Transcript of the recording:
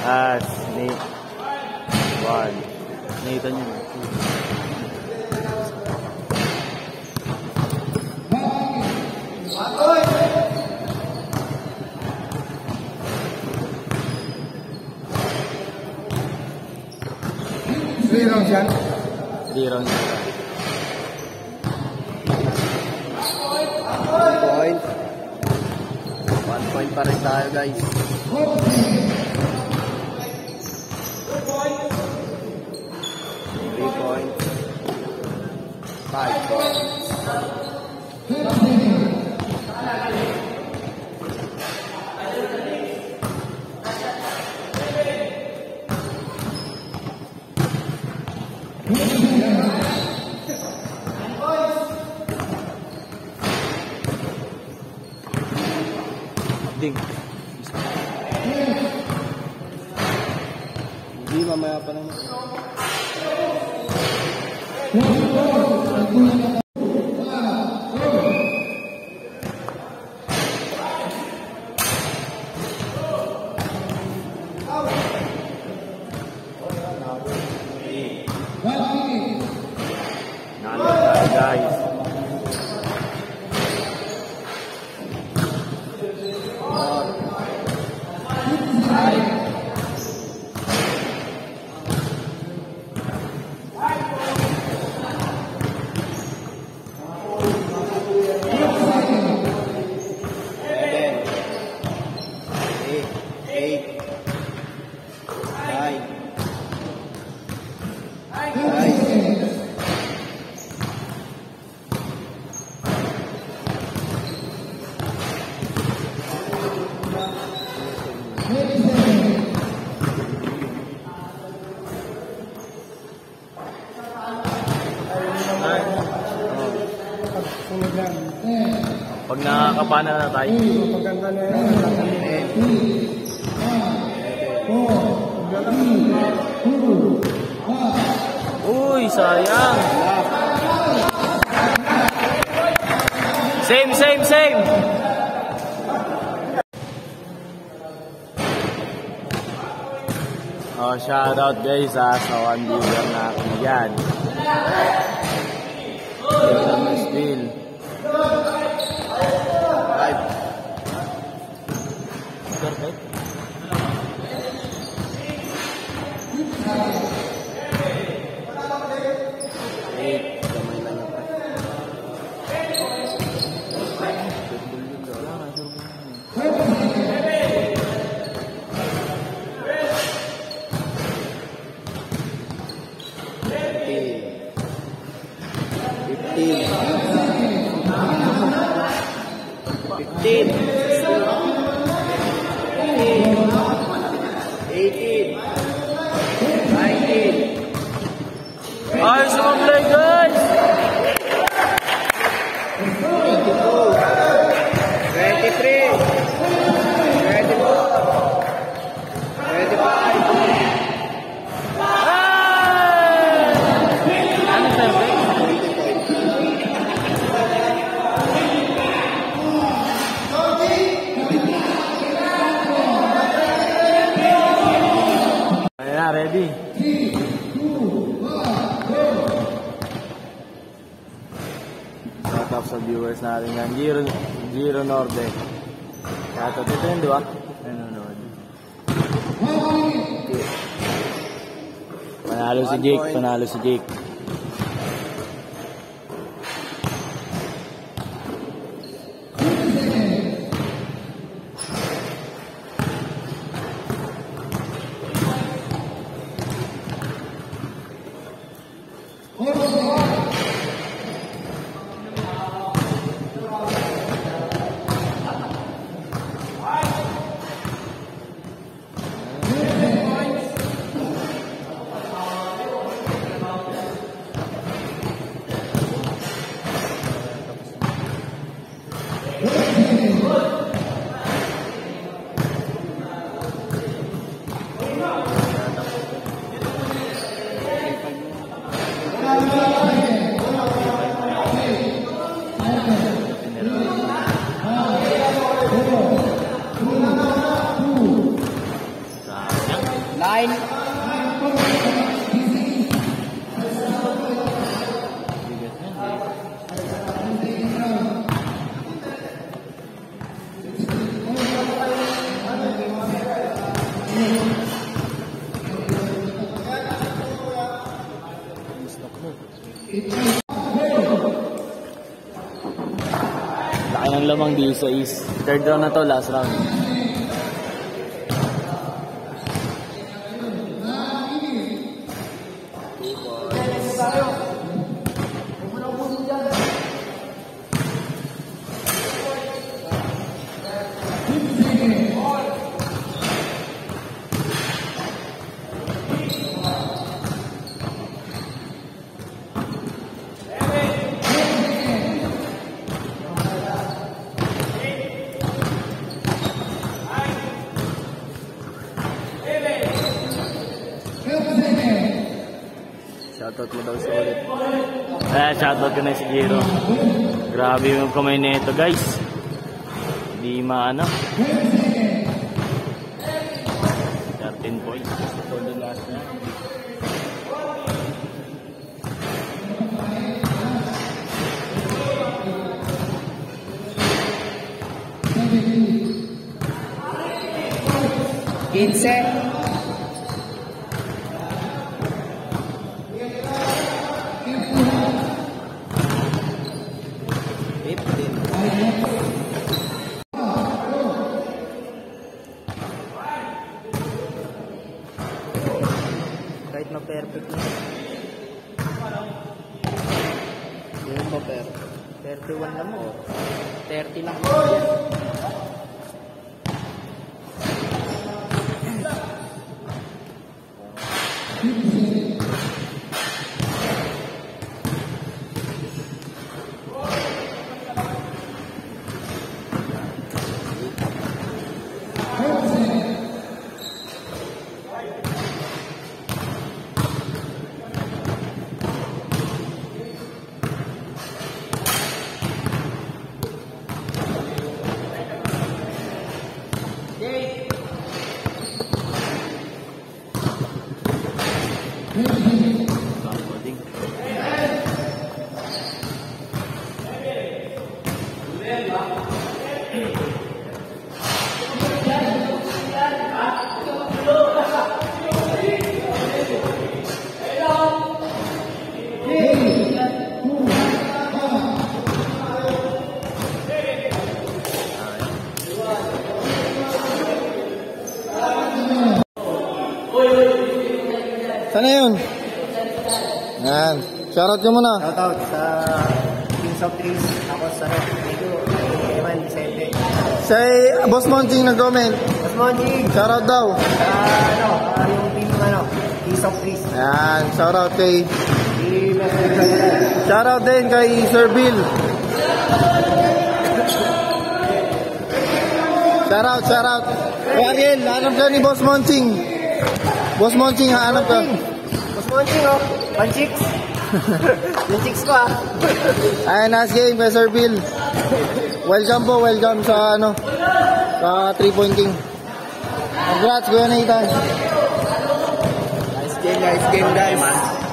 As ni 1. Nakita nyo. Three rounds yan. 3 rounds. 1 point pa rin tayo, guys. 3 points. 5 points. Ding. Hindi, mamaya pa lang. Nalo tayo, guys. Pag nakakapana na tayo. Maganda na yan. Uy, sayang. Same. Oh, shout out guys sa 1 viewer na akin dyan. Still. Perfect. Ayos ang play, guys! 23, 24. Ayan, ready. Shout out sa viewers natin yan. Giro Norte. Shout out. Ito yun, di ba? Nanonood. Panalo si Jake. line. Laki ng lamang dito sa East. Third round na to, last round. Shoutout mo daw siya ulit. Shoutout ko na si Jiro. Grabe yung kamay nito guys. Hindi maano. 13 points. Ito the last na. Kahit ma-perfect na. Yun ba perfect? 31 lang mo. 30 lang. Sana yun? Yan. Shoutout ka muna. Shoutout sa Kings of Trees. Tapos sa Medyo Evan Vicente. Say, Boss Monching nag-comment. Mas Monching. Shoutout daw. Yung team Kings of Trees. Yan. Shoutout kay... Shoutout din kay Sir Bill. Shoutout. Ariel, hanap ka ni Boss Monching. Boss Monching, hanap ka. Mas Monching, oh. Panchicks. Yung chicks ko, ah. Ayan, nice game kay Sir Bill. Welcome sa sa 3-point king. Congrats, Kuya Nathan. Nice game, guys.